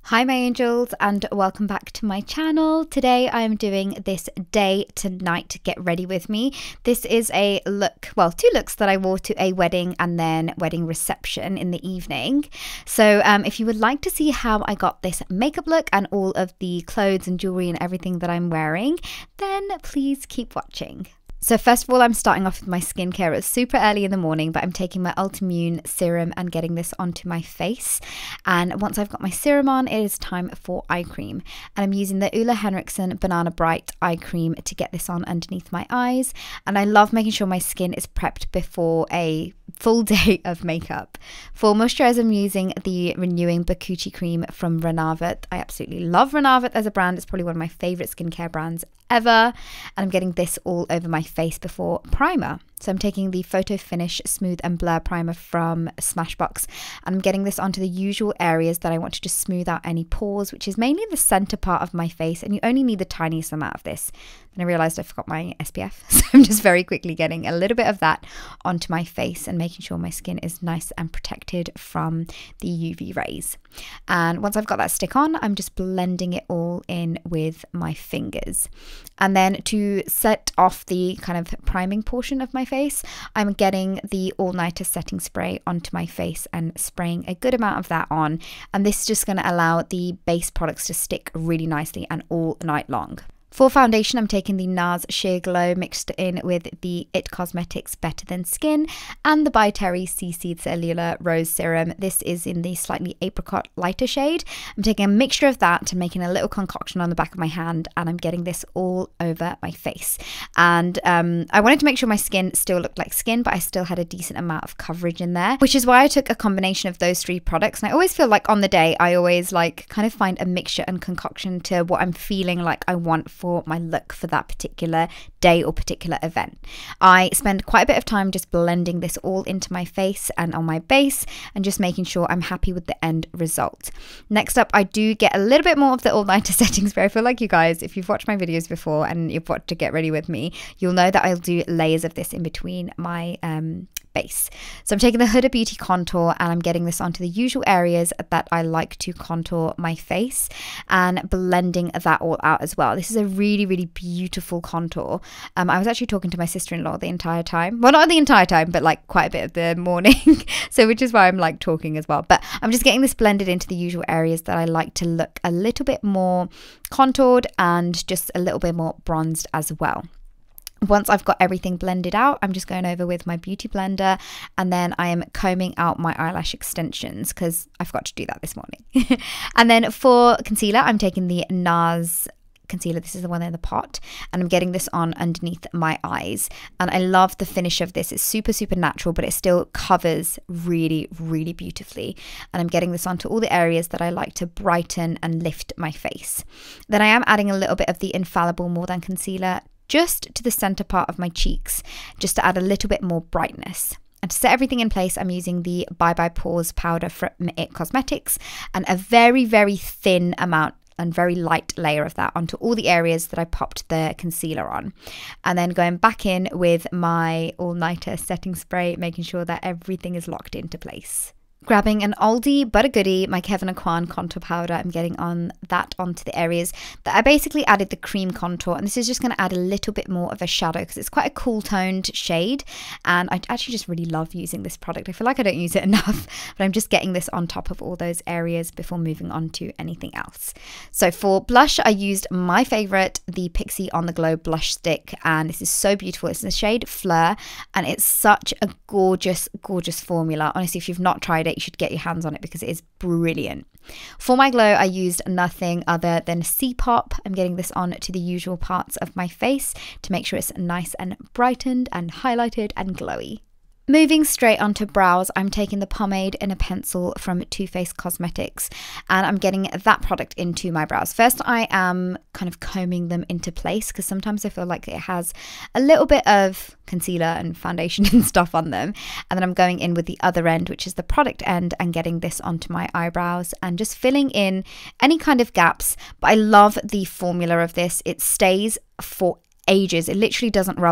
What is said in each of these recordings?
Hi my angels, and welcome back to my channel. Today I'm doing this day to night get ready with me. This is a look, well, two looks that I wore to a wedding and then wedding reception in the evening. So if you would like to see how I got this makeup look and all of the clothes and jewelry and everything that I'm wearing, then please keep watching. So first of all, I'm starting off with my skincare. It's super early in the morning, but I'm taking my Ultimmune serum and getting this onto my face. And once I've got my serum on, it is time for eye cream. And I'm using the Ole Henriksen Banana Bright eye cream to get this on underneath my eyes. And I love making sure my skin is prepped before a full day of makeup. For moisturizer, I'm using the Renewing Bakuchi cream from Renavit. I absolutely love Renavit as a brand. It's probably one of my favorite skincare brands ever. And I'm getting this all over my face before primer. So I'm taking the Photo Finish Smooth and Blur Primer from Smashbox, and I'm getting this onto the usual areas that I want to just smooth out any pores, which is mainly the center part of my face, and you only need the tiniest amount of this. Then I realized I forgot my SPF, so I'm just very quickly getting a little bit of that onto my face and making sure my skin is nice and protected from the UV rays. And once I've got that stick on, I'm just blending it all in with my fingers. And then to set off the kind of priming portion of my face, I'm getting the All Nighter setting spray onto my face and spraying a good amount of that on. And this is just going to allow the base products to stick really nicely and all night long. For foundation, I'm taking the NARS Sheer Glow mixed in with the IT Cosmetics Better Than Skin and the By Terry CC Cellular Rose Serum. This is in the slightly apricot lighter shade. I'm taking a mixture of that and making a little concoction on the back of my hand, and I'm getting this all over my face. And I wanted to make sure my skin still looked like skin, but I still had a decent amount of coverage in there, which is why I took a combination of those three products. And I always feel like on the day, I always like kind of find a mixture and concoction to what I'm feeling like I want for my look for that particular day or particular event. I spend quite a bit of time just blending this all into my face and on my base and just making sure I'm happy with the end result. Next up, I do get a little bit more of the All Nighter setting spray. I feel like you guys, if you've watched my videos before and you've watched to get ready with me, you'll know that I'll do layers of this in between my base. So I'm taking the Huda Beauty contour and I'm getting this onto the usual areas that I like to contour my face and blending that all out as well. This is a really, really beautiful contour. I was actually talking to my sister-in-law the entire time. Well, not the entire time, but like quite a bit of the morning. So which is why I'm like talking as well. But I'm just getting this blended into the usual areas that I like to look a little bit more contoured and just a little bit more bronzed as well. Once I've got everything blended out, I'm just going over with my beauty blender, and then I am combing out my eyelash extensions because I forgot to do that this morning. And then for concealer, I'm taking the NARS concealer. This is the one in the pot, and I'm getting this on underneath my eyes. And I love the finish of this. It's super, super natural, but it still covers really, really beautifully. And I'm getting this onto all the areas that I like to brighten and lift my face. Then I am adding a little bit of the Infallible More Than Concealer just to the center part of my cheeks, just to add a little bit more brightness. And to set everything in place, I'm using the Bye Bye Pores powder from IT Cosmetics and a very, very thin amount and very light layer of that onto all the areas that I popped the concealer on. And then going back in with my All Nighter setting spray, making sure that everything is locked into place. Grabbing an oldie but a goodie, my Kevyn Aucoin contour powder, I'm getting on that onto the areas that I basically added the cream contour, and this is just going to add a little bit more of a shadow because it's quite a cool toned shade, and I actually just really love using this product. I feel like I don't use it enough, but I'm just getting this on top of all those areas before moving on to anything else. So for blush, I used my favorite, the Pixi On The Glow blush stick, and this is so beautiful. It's in the shade Fleur, and it's such a gorgeous, gorgeous formula. Honestly, if you've not tried it, you should get your hands on it because it is brilliant. For my glow, I used nothing other than C-Pop. I'm getting this on to the usual parts of my face to make sure it's nice and brightened and highlighted and glowy. Moving straight onto brows, I'm taking the pomade in a pencil from Too Faced Cosmetics, and I'm getting that product into my brows. First, I am kind of combing them into place because sometimes I feel like it has a little bit of concealer and foundation and stuff on them. And then I'm going in with the other end, which is the product end, and getting this onto my eyebrows and just filling in any kind of gaps. But I love the formula of this. It stays for ages. It literally doesn't rub off.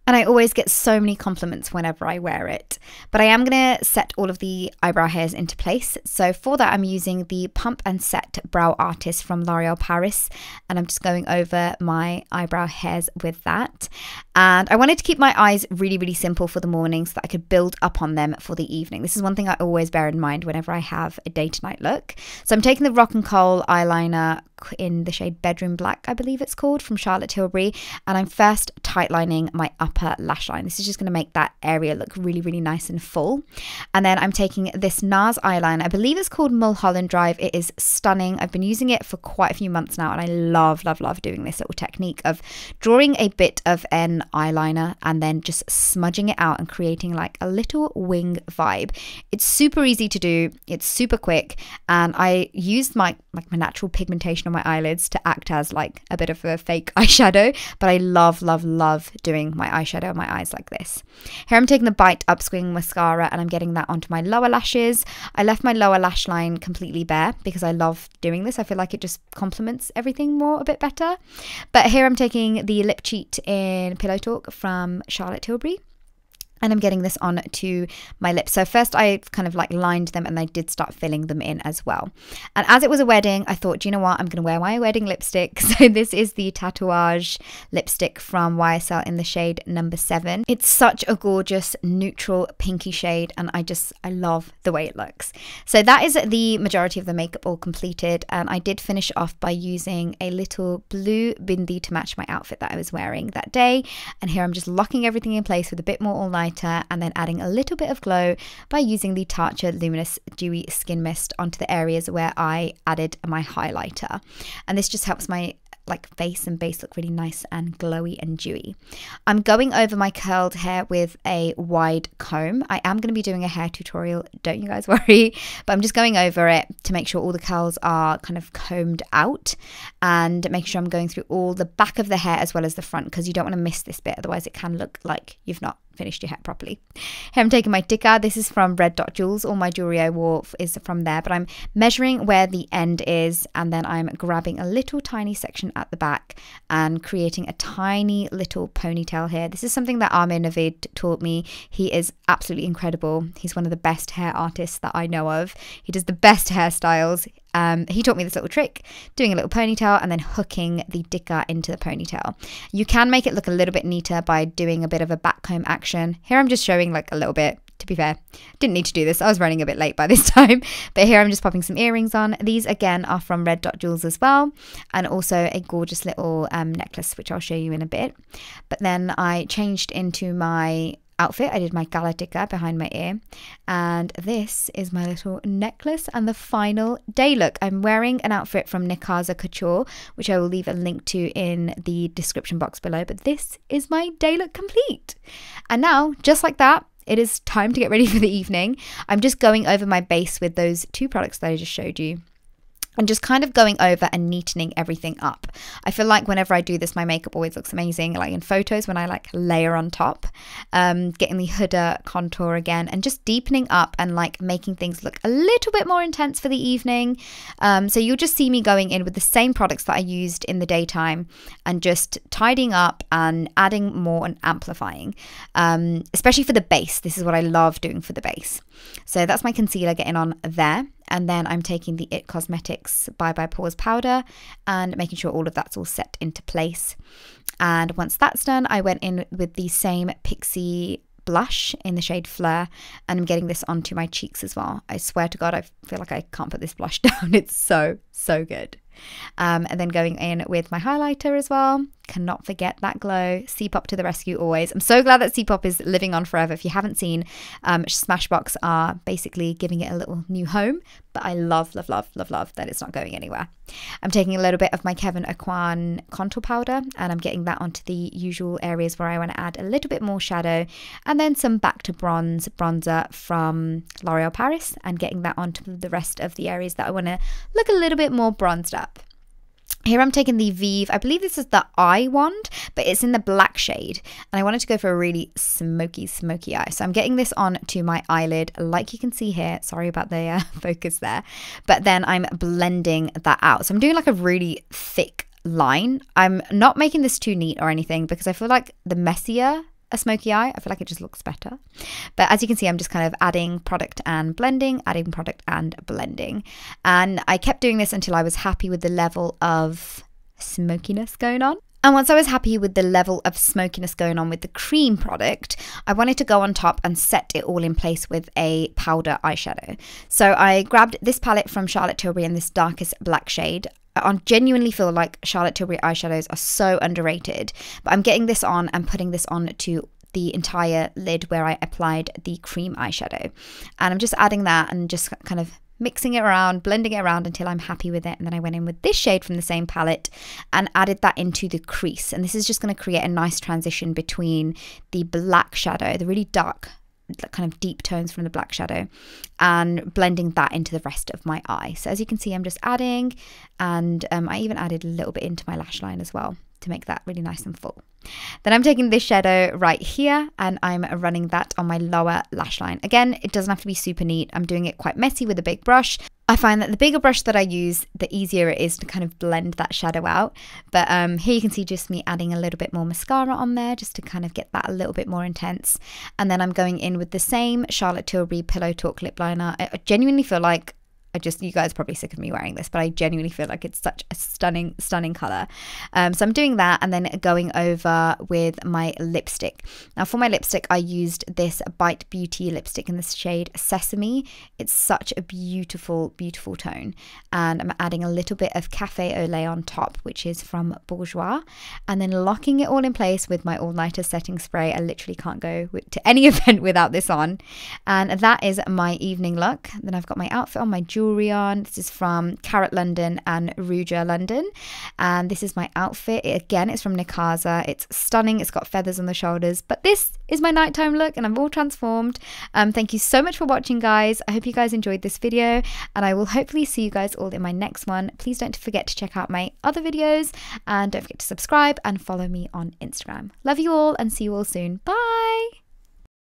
And I always get so many compliments whenever I wear it. But I am going to set all of the eyebrow hairs into place. So for that, I'm using the Pump and Set Brow Artist from L'Oreal Paris. And I'm just going over my eyebrow hairs with that. And I wanted to keep my eyes really, really simple for the morning so that I could build up on them for the evening. This is one thing I always bear in mind whenever I have a day to night look. So I'm taking the Rock and Kohl eyeliner in the shade Bedroom Black, I believe it's called, from Charlotte Tilbury, and I'm first tightlining my upper lash line. This is just going to make that area look really, really nice and full. And then I'm taking this NARS eyeliner, I believe it's called Mulholland Drive. It is stunning. I've been using it for quite a few months now, and I love, love, love doing this little technique of drawing a bit of an eyeliner and then just smudging it out and creating like a little wing vibe. It's super easy to do, it's super quick, and I used my natural pigmentation on my eyelids to act as like a bit of a fake eyeshadow, but I love, love, love doing my eyeshadow on my eyes like this. Here I'm taking the Bite Upswing mascara and I'm getting that onto my lower lashes. I left my lower lash line completely bare because I love doing this. I feel like it just complements everything more a bit better. But here I'm taking the Lip Cheat in Pillow Talk from Charlotte Tilbury. And I'm getting this on to my lips. So first I kind of like lined them and I did start filling them in as well. And as it was a wedding, I thought, you know what, I'm going to wear my wedding lipstick. So this is the Tatouage lipstick from YSL in the shade number 7. It's such a gorgeous neutral pinky shade and I love the way it looks. So that is the majority of the makeup all completed. And I did finish off by using a little blue bindi to match my outfit that I was wearing that day. And here I'm just locking everything in place with a bit more all night and then adding a little bit of glow by using the Tatcha Luminous Dewy Skin Mist onto the areas where I added my highlighter. And this just helps my face and base look really nice and glowy and dewy. I'm going over my curled hair with a wide comb. I am going to be doing a hair tutorial, don't you guys worry, but I'm just going over it to make sure all the curls are kind of combed out and make sure I'm going through all the back of the hair as well as the front, because you don't want to miss this bit, otherwise it can look like you've not finished your hair properly. Here I'm taking my tikka. This is from Red Dot Jewels. All my jewelry I wore is from there, but I'm measuring where the end is and then I'm grabbing a little tiny section at the back and creating a tiny little ponytail here. This is something that Amir Navid taught me. He is absolutely incredible. He's one of the best hair artists that I know of. He does the best hairstyles. He taught me this little trick, doing a little ponytail and then hooking the tikka into the ponytail. You can make it look a little bit neater by doing a bit of a back comb action. Here I'm just showing like a little bit. To be fair, didn't need to do this. I was running a bit late by this time. But here I'm just popping some earrings on. These again are from Red Dot Jewels as well. And also a gorgeous little necklace, which I'll show you in a bit. But then I changed into my outfit. I did my gala tikka behind my ear, and this is my little necklace and the final day look. I'm wearing an outfit from Nikaza Couture, which I will leave a link to in the description box below, but this is my day look complete. And now, just like that, it is time to get ready for the evening. I'm just going over my base with those two products that I just showed you, and just kind of going over and neatening everything up. I feel like whenever I do this, my makeup always looks amazing, like in photos when I like layer on top, getting the Huda contour again and just deepening up and like making things look a little bit more intense for the evening. So you'll just see me going in with the same products that I used in the daytime and just tidying up and adding more and amplifying, especially for the base. This is what I love doing for the base. So that's my concealer getting on there. And then I'm taking the IT Cosmetics Bye Bye Pores powder and making sure all of that's all set into place. And once that's done, I went in with the same Pixie blush in the shade Fleur, and I'm getting this onto my cheeks as well. I swear to God, I feel like I can't put this blush down. It's so, so good. And then going in with my highlighter as well. Cannot forget that glow. CPOP to the rescue always. I'm so glad that CPOP is living on forever. If you haven't seen, Smashbox are basically giving it a little new home, but I love, love, love, love, love that it's not going anywhere. I'm taking a little bit of my Kevyn Aucoin contour powder and I'm getting that onto the usual areas where I want to add a little bit more shadow, and then some Back to Bronze bronzer from L'Oreal Paris and getting that onto the rest of the areas that I want to look a little bit more bronzed up. Here I'm taking the Vive, I believe this is the Eye Wand, but it's in the black shade. And I wanted to go for a really smoky, smoky eye. So I'm getting this on to my eyelid, like you can see here. Sorry about the focus there. But then I'm blending that out. So I'm doing like a really thick line. I'm not making this too neat or anything because I feel like the messier a smoky eye. I feel like it just looks better. But as you can see, I'm just kind of adding product and blending, adding product and blending. And I kept doing this until I was happy with the level of smokiness going on. And once I was happy with the level of smokiness going on with the cream product, I wanted to go on top and set it all in place with a powder eyeshadow. So I grabbed this palette from Charlotte Tilbury in this darkest black shade. I genuinely feel like Charlotte Tilbury eyeshadows are so underrated, but I'm getting this on and putting this on to the entire lid where I applied the cream eyeshadow. And I'm just adding that and just kind of mixing it around, blending it around until I'm happy with it. And then I went in with this shade from the same palette and added that into the crease. And this is just going to create a nice transition between the black shadow, the really dark, kind of deep tones from the black shadow, and blending that into the rest of my eye. So as you can see, I'm just adding, and I even added a little bit into my lash line as well to make that really nice and full. Then I'm taking this shadow right here and I'm running that on my lower lash line. Again, it doesn't have to be super neat. I'm doing it quite messy with a big brush. I find that the bigger brush that I use, the easier it is to kind of blend that shadow out. But here you can see just me adding a little bit more mascara on there just to kind of get that a little bit more intense. And then I'm going in with the same Charlotte Tilbury Pillow Talk lip liner. I genuinely feel like you guys are probably sick of me wearing this, but I genuinely feel like it's such a stunning color. So I'm doing that and then going over with my lipstick. Now for my lipstick, I used this Bite Beauty lipstick in the shade Sesame. It's such a beautiful, beautiful tone. And I'm adding a little bit of Cafe au Lait on top, which is from Bourjois. And then locking it all in place with my All Nighter setting spray. I literally can't go to any event without this on. And that is my evening look. Then I've got my outfit on, my jewelry on. This is from Carrot London and Rouge London, and this is my outfit. Again, it's from Nicasa. It's stunning. It's got feathers on the shoulders, but this is my nighttime look and I'm all transformed. Thank you so much for watching, guys. I hope you guys enjoyed this video and I will hopefully see you guys all in my next one. Please don't forget to check out my other videos and don't forget to subscribe and follow me on Instagram. Love you all and see you all soon. Bye.